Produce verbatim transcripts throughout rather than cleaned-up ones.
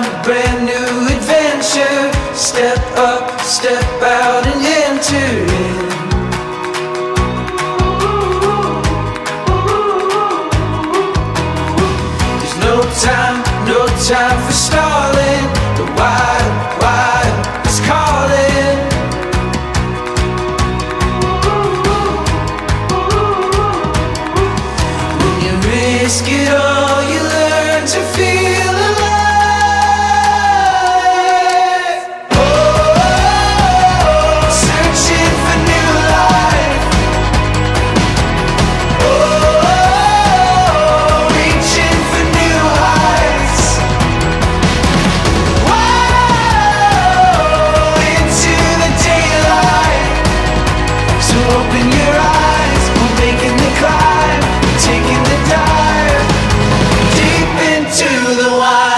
on a brand new adventure. Step up, step out and enter in. There's no time, no time for stalling. The wild, wild is calling. When you risk it all, you learn to feel alive. Oh, searching for new life. Oh, reaching for new heights. Whoa, into the daylight. So open your eyes, we're making the climb, taking the dive deep into the wild.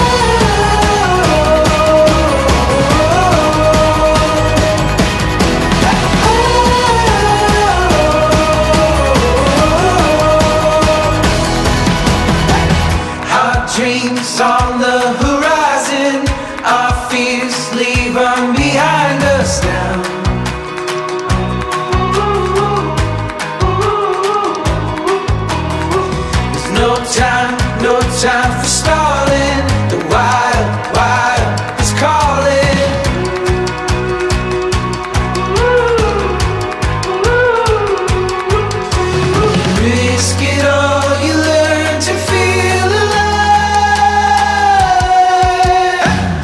Our dreams on the horizon, our fears leave them behind us now. There's no time, no time for stalling. The wild, wild is calling. Risk it all, you learn to feel alive.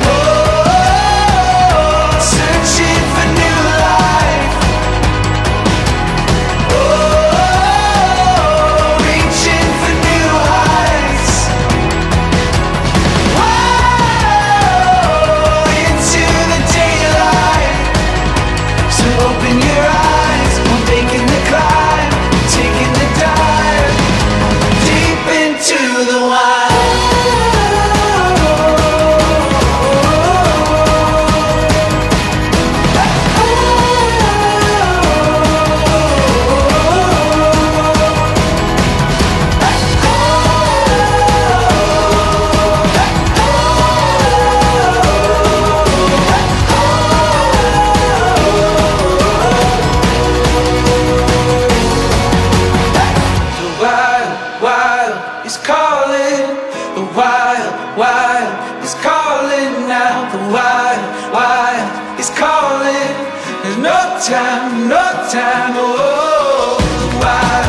Oh, searching for new life. Oh, reaching for new heights. Whoa, into the daylight. So open your eyes, we're making the climb, taking the dive deep into the wild. The wild, wild is calling. The wild, wild is calling now. The wild, wild is calling. There's no time, no time. Oh, the wild.